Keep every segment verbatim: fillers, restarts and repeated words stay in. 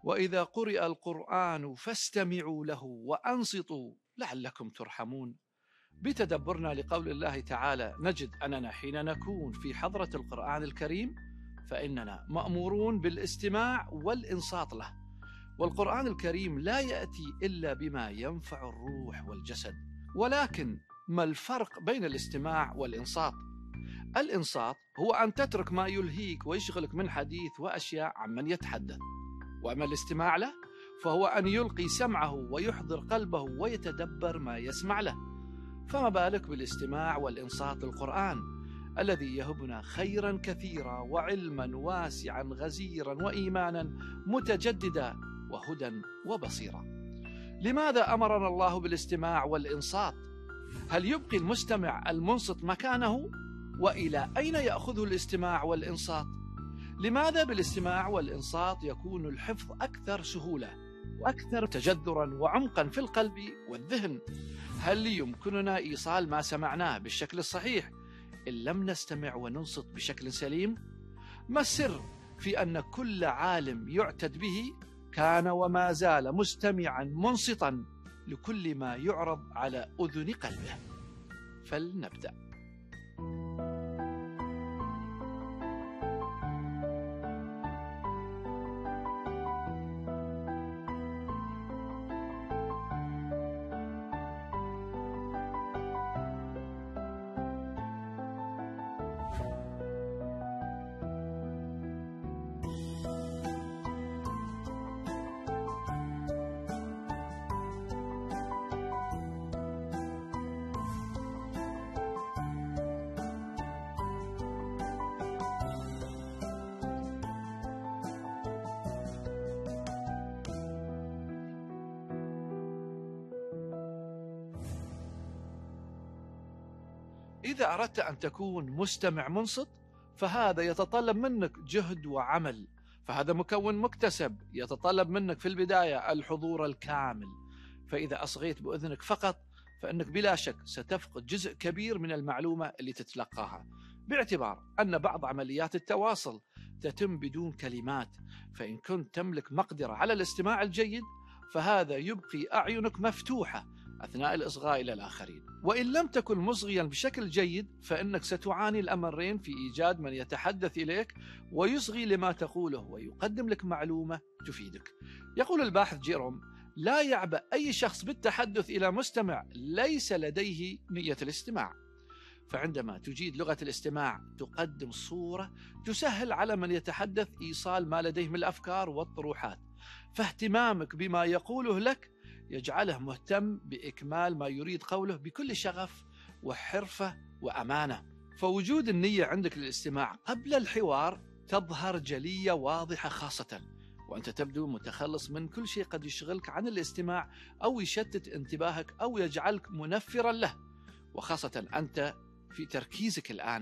وإذا قرئ القرآن فاستمعوا له وأنصتوا لعلكم ترحمون. بتدبرنا لقول الله تعالى نجد أننا حين نكون في حضرة القرآن الكريم فإننا مأمورون بالاستماع والإنصات له، والقرآن الكريم لا يأتي إلا بما ينفع الروح والجسد. ولكن ما الفرق بين الاستماع والإنصات؟ الإنصات هو أن تترك ما يلهيك ويشغلك من حديث وأشياء عمن يتحدث، وأما الاستماع له فهو أن يلقي سمعه ويحضر قلبه ويتدبر ما يسمع له. فما بالك بالاستماع والإنصات للقرآن الذي يهبنا خيرا كثيرا وعلما واسعا غزيرا وإيمانا متجددا وهدى وبصيرا. لماذا أمرنا الله بالاستماع والإنصات؟ هل يبقي المستمع المنصت مكانه؟ وإلى أين يأخذه الاستماع والإنصات؟ لماذا بالاستماع والإنصات يكون الحفظ أكثر سهولة وأكثر تجذرا وعمقا في القلب والذهن؟ هل يمكننا إيصال ما سمعناه بالشكل الصحيح إن لم نستمع وننصت بشكل سليم؟ ما السر في أن كل عالم يعتد به كان وما زال مستمعا منصتا لكل ما يعرض على أذن قلبه؟ فلنبدأ. إذا أردت أن تكون مستمع منصت فهذا يتطلب منك جهد وعمل، فهذا مكون مكتسب يتطلب منك في البداية الحضور الكامل. فإذا أصغيت بأذنك فقط فإنك بلا شك ستفقد جزء كبير من المعلومة اللي تتلقاها، باعتبار أن بعض عمليات التواصل تتم بدون كلمات. فإن كنت تملك مقدرة على الاستماع الجيد فهذا يبقي أعينك مفتوحة أثناء الإصغاء إلى الآخرين، وإن لم تكن مصغيا بشكل جيد فإنك ستعاني الأمرين في إيجاد من يتحدث إليك ويصغي لما تقوله ويقدم لك معلومة تفيدك. يقول الباحث جيروم: لا يعبأ أي شخص بالتحدث إلى مستمع ليس لديه نية الاستماع. فعندما تجيد لغة الاستماع تقدم صورة تسهل على من يتحدث إيصال ما لديه من الأفكار والطروحات، فاهتمامك بما يقوله لك يجعله مهتم بإكمال ما يريد قوله بكل شغف وحرفة وأمانة. فوجود النية عندك للاستماع قبل الحوار تظهر جلية واضحة، خاصة وأنت تبدو متخلص من كل شيء قد يشغلك عن الاستماع أو يشتت انتباهك أو يجعلك منفرا له، وخاصة أنت في تركيزك الآن.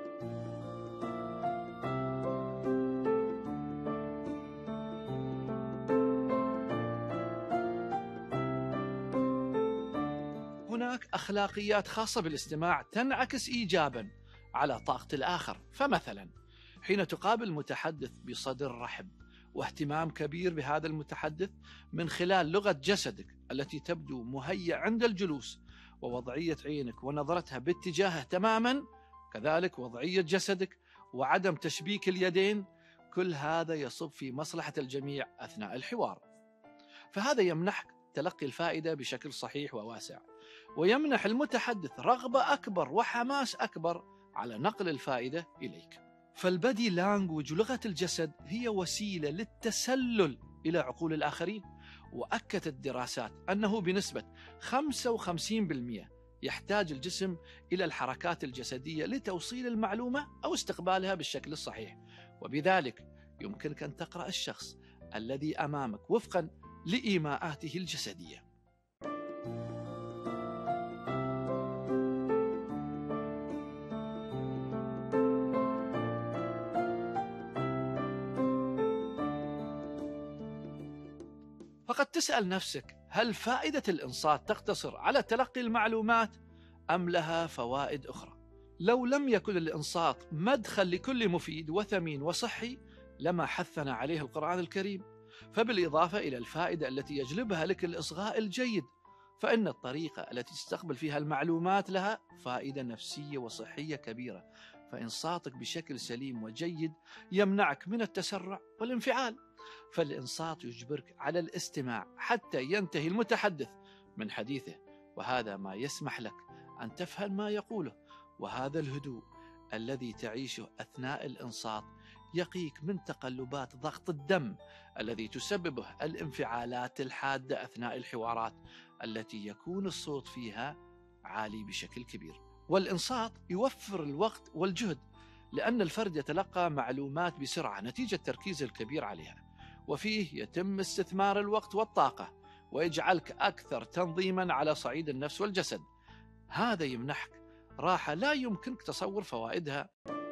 هناك أخلاقيات خاصة بالاستماع تنعكس إيجابا على طاقة الآخر. فمثلا حين تقابل متحدث بصدر رحب واهتمام كبير بهذا المتحدث من خلال لغة جسدك التي تبدو مهيئة عند الجلوس ووضعية عينك ونظرتها باتجاهه تماما، كذلك وضعية جسدك وعدم تشبيك اليدين، كل هذا يصب في مصلحة الجميع أثناء الحوار. فهذا يمنحك تلقي الفائدة بشكل صحيح وواسع، ويمنح المتحدث رغبة أكبر وحماس أكبر على نقل الفائدة إليك. فالبادي لانجوج ولغة الجسد هي وسيلة للتسلل إلى عقول الآخرين، وأكدت الدراسات أنه بنسبة خمسة وخمسين بالمئة يحتاج الجسم إلى الحركات الجسدية لتوصيل المعلومة أو استقبالها بالشكل الصحيح، وبذلك يمكنك أن تقرأ الشخص الذي أمامك وفقا لإيماءاته الجسدية. فقد تسأل نفسك: هل فائدة الإنصات تقتصر على تلقي المعلومات أم لها فوائد أخرى؟ لو لم يكن الإنصات مدخل لكل مفيد وثمين وصحي لما حثنا عليه القرآن الكريم، فبالإضافة إلى الفائدة التي يجلبها لك الإصغاء الجيد، فإن الطريقة التي تستقبل فيها المعلومات لها فائدة نفسية وصحية كبيرة. فإنصاتك بشكل سليم وجيد يمنعك من التسرع والانفعال، فالإنصات يجبرك على الاستماع حتى ينتهي المتحدث من حديثه، وهذا ما يسمح لك أن تفهم ما يقوله. وهذا الهدوء الذي تعيشه أثناء الإنصات يقيك من تقلبات ضغط الدم الذي تسببه الانفعالات الحادة أثناء الحوارات التي يكون الصوت فيها عالي بشكل كبير. والإنصات يوفر الوقت والجهد، لأن الفرد يتلقى معلومات بسرعة نتيجة التركيز الكبير عليها، وفيه يتم استثمار الوقت والطاقة، ويجعلك أكثر تنظيما على صعيد النفس والجسد. هذا يمنحك راحة لا يمكنك تصور فوائدها.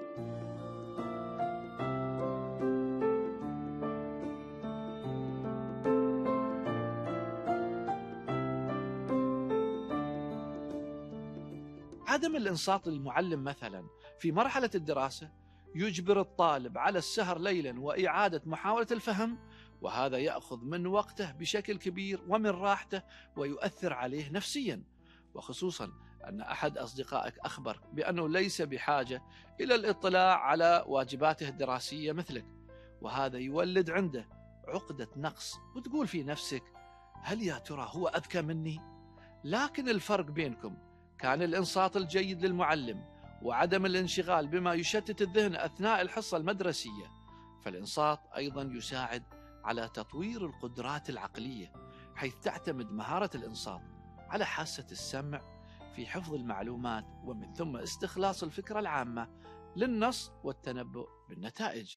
عدم الإنصات للمعلم مثلا في مرحلة الدراسة يجبر الطالب على السهر ليلا وإعادة محاولة الفهم، وهذا يأخذ من وقته بشكل كبير ومن راحته، ويؤثر عليه نفسيا. وخصوصا أن أحد أصدقائك أخبر بأنه ليس بحاجة إلى الاطلاع على واجباته الدراسية مثلك، وهذا يولد عنده عقدة نقص، وتقول في نفسك هل يا ترى هو أذكى مني؟ لكن الفرق بينكم كان الإنصات الجيد للمعلم وعدم الانشغال بما يشتت الذهن أثناء الحصة المدرسية. فالإنصات أيضا يساعد على تطوير القدرات العقلية، حيث تعتمد مهارة الإنصات على حاسة السمع في حفظ المعلومات، ومن ثم استخلاص الفكرة العامة للنص والتنبؤ بالنتائج.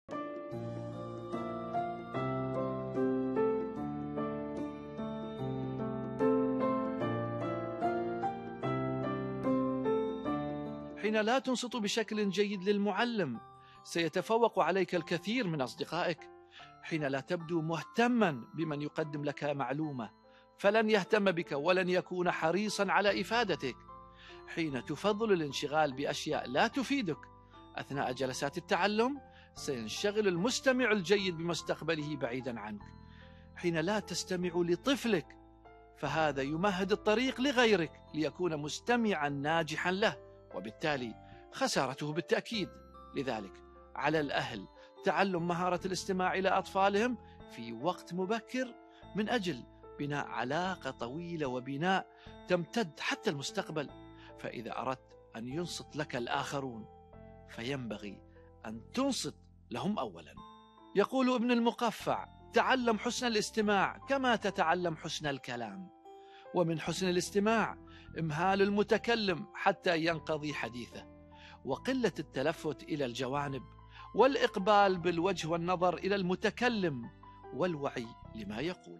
حين لا تنصت بشكل جيد للمعلم سيتفوق عليك الكثير من أصدقائك. حين لا تبدو مهتما بمن يقدم لك معلومة فلن يهتم بك ولن يكون حريصا على إفادتك. حين تفضل الانشغال بأشياء لا تفيدك أثناء جلسات التعلم سينشغل المستمع الجيد بمستقبله بعيدا عنك. حين لا تستمع لطفلك فهذا يمهد الطريق لغيرك ليكون مستمعا ناجحا له، وبالتالي خسارته بالتأكيد. لذلك على الأهل تعلم مهارة الاستماع إلى أطفالهم في وقت مبكر من أجل بناء علاقة طويلة وبناء تمتد حتى المستقبل. فإذا أردت أن ينصت لك الآخرون فينبغي أن تنصت لهم أولا. يقول ابن المقفع: تعلم حسن الاستماع كما تتعلم حسن الكلام، ومن حسن الاستماع إمهال المتكلم حتى ينقضي حديثه، وقلة التلفت إلى الجوانب، والإقبال بالوجه والنظر إلى المتكلم، والوعي لما يقول.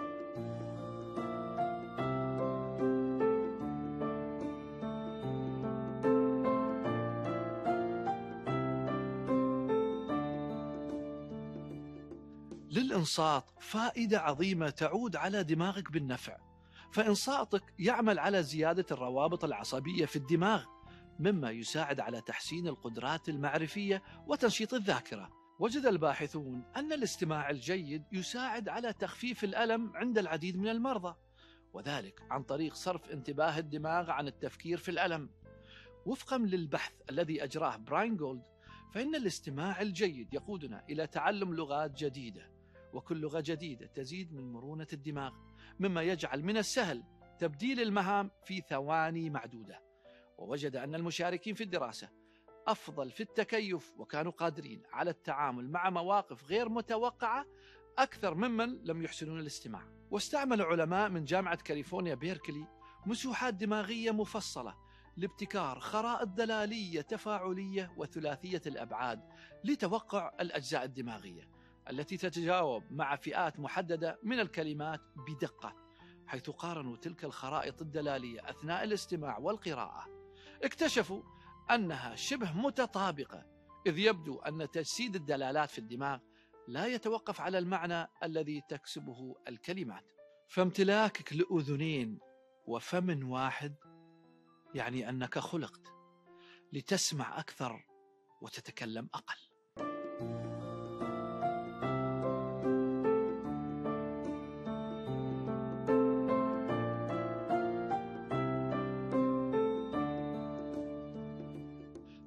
للإنصات فائدة عظيمة تعود على دماغك بالنفع، فإنصاتك يعمل على زيادة الروابط العصبية في الدماغ، مما يساعد على تحسين القدرات المعرفية وتنشيط الذاكرة. وجد الباحثون أن الاستماع الجيد يساعد على تخفيف الألم عند العديد من المرضى، وذلك عن طريق صرف انتباه الدماغ عن التفكير في الألم. وفقا للبحث الذي أجراه براين جولد، فإن الاستماع الجيد يقودنا إلى تعلم لغات جديدة، وكل لغة جديدة تزيد من مرونة الدماغ، مما يجعل من السهل تبديل المهام في ثواني معدودة. ووجد أن المشاركين في الدراسة أفضل في التكيف، وكانوا قادرين على التعامل مع مواقف غير متوقعة أكثر ممن لم يحسنون الاستماع. واستعمل علماء من جامعة كاليفورنيا بيركلي مسوحات دماغية مفصلة لابتكار خرائط دلالية تفاعلية وثلاثية الأبعاد لتوقع الأجزاء الدماغية التي تتجاوب مع فئات محددة من الكلمات بدقة، حيث قارنوا تلك الخرائط الدلالية أثناء الاستماع والقراءة. اكتشفوا أنها شبه متطابقة، إذ يبدو أن تجسيد الدلالات في الدماغ لا يتوقف على المعنى الذي تكسبه الكلمات. فامتلاكك لأذنين وفم واحد يعني أنك خلقت لتسمع أكثر وتتكلم أقل.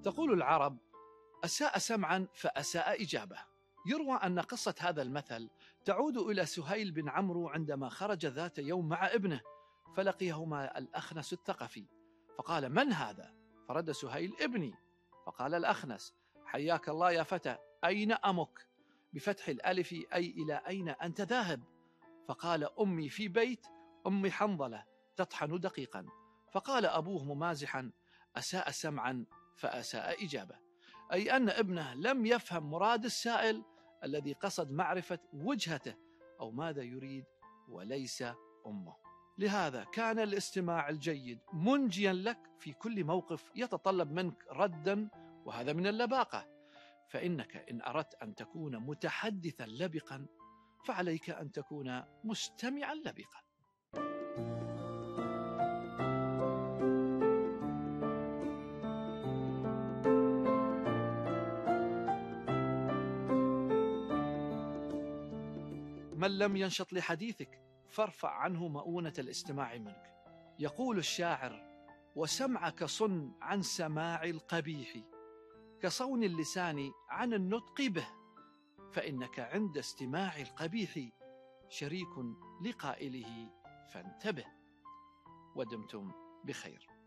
تقول العرب: أساء سمعا فأساء إجابة. يروى أن قصة هذا المثل تعود إلى سهيل بن عمرو عندما خرج ذات يوم مع ابنه، فلقيهما الأخنس الثقفي، فقال: من هذا؟ فرد سهيل: ابني. فقال الأخنس: حياك الله يا فتى، أين أمك؟ بفتح الألف أي إلى أين أنت ذاهب؟ فقال: أمي في بيت أم حنظلة تطحن دقيقا. فقال أبوه ممازحا: أساء سمعا فأساء إجابة، أي أن ابنه لم يفهم مراد السائل الذي قصد معرفة وجهته أو ماذا يريد وليس أمه. لهذا كان الاستماع الجيد منجيا لك في كل موقف يتطلب منك ردا، وهذا من اللباقة، فإنك إن أردت أن تكون متحدثا لبقا فعليك أن تكون مستمعا لبقا. من لم ينشط لحديثك فارفع عنه مؤونة الاستماع منك. يقول الشاعر: وسمعك صن عن سماع القبيح، كصون اللسان عن النطق به، فإنك عند استماع القبيح شريك لقائله، فانتبه. ودمتم بخير.